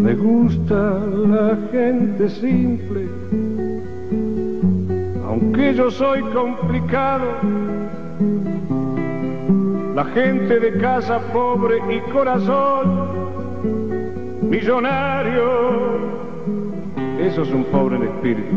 Me gusta la gente simple, aunque yo soy complicado. La gente de casa pobre y corazón millonario, eso es un pobre en espíritu.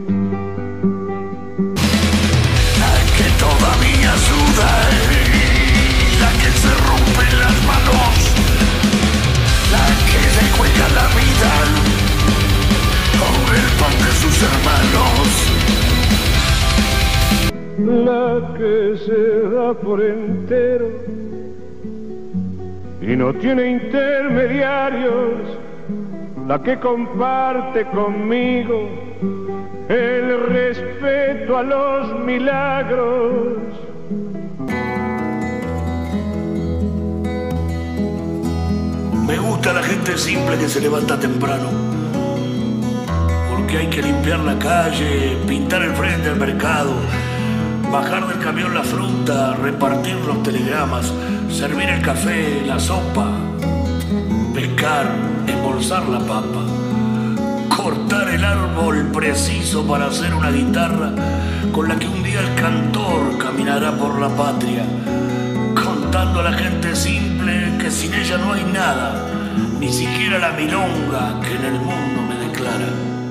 La que todavía suda, la que se rompe las manos, la que se juega la vida por el pan de sus hermanos. La que se da por entero y no tiene intermediarios, la que comparte conmigo el respeto a los milagros. Me gusta la gente simple que se levanta temprano, porque hay que limpiar la calle, pintar el frente del mercado, bajar del camión la fruta, repartir los telegramas, servir el café, la sopa, pescar, embolsar la papa, cortar el árbol preciso para hacer una guitarra con la que un día el cantor caminará por la patria, contando a la gente simple que sin ella no hay nada, ni siquiera la milonga que en el mundo me declara.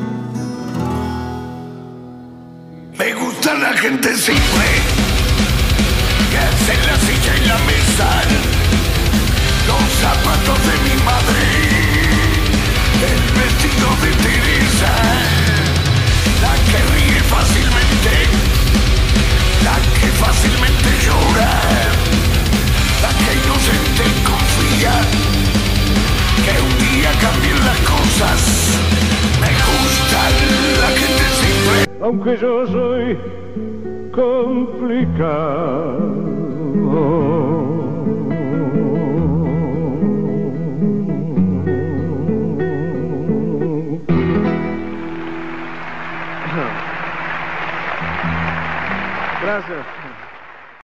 Me gusta la gente simple, que hace la silla y la mesa, los zapatos de mi madre, el vestido de Teresa, la que ríe fácilmente, la que fácilmente llora, la que inocente confía que un día cambien las cosas. Me gusta la gente simple, Aunque yo soy complicado. Gracias.